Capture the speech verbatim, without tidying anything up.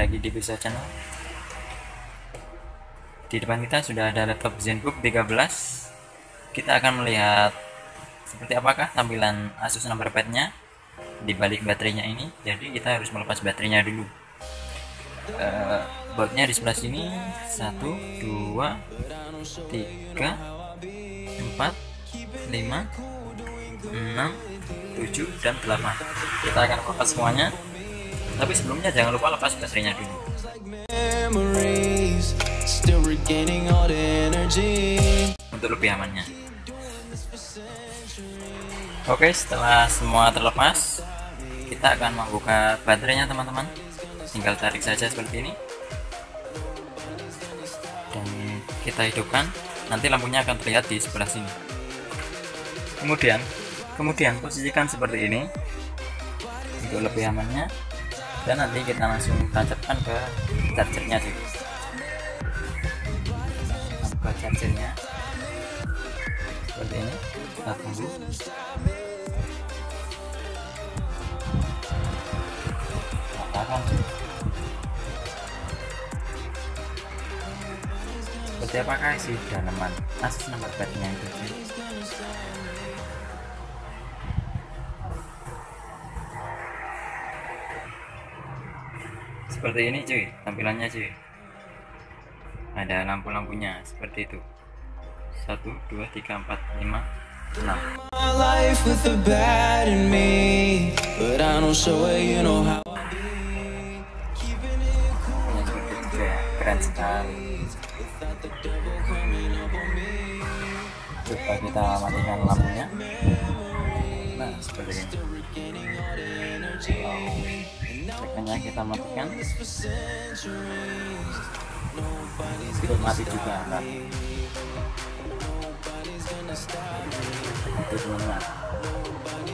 lagi di Bisa Channel. Di depan kita sudah ada laptop ZenBook tiga belas. Kita akan melihat seperti apakah tampilan Asus Numberpad-nya di balik baterainya ini. Jadi kita harus melepas baterainya dulu. Uh, bautnya di sebelah sini satu, dua, tiga, empat, lima, enam, tujuh, dan delapan. Kita akan lepas semuanya. Tapi sebelumnya jangan lupa lepas baterainya dulu. Untuk lebih amannya. Oke, setelah semua terlepas, kita akan membuka baterainya teman-teman. Tinggal tarik saja seperti ini. Dan kita hidupkan. Nanti lampunya akan terlihat di sebelah sini. Kemudian, kemudian posisikan seperti ini untuk lebih amannya. Dan nanti kita langsung tancapkan ke chargernya sih. Ke chargernya seperti ini. Kita tunggu. Katakan sih. Seperti apakah isi dalaman Asus Numberpad-nya itu sih? Seperti ini cuy, tampilannya cuy. Ada lampu-lampunya seperti itu. Satu, dua, tiga, empat, lima, enam. Keren sekali. Coba kita matikan lampunya. Nah seperti ini. Tekannya kita matikan. Ikut mati juga kan? Itu teman-teman.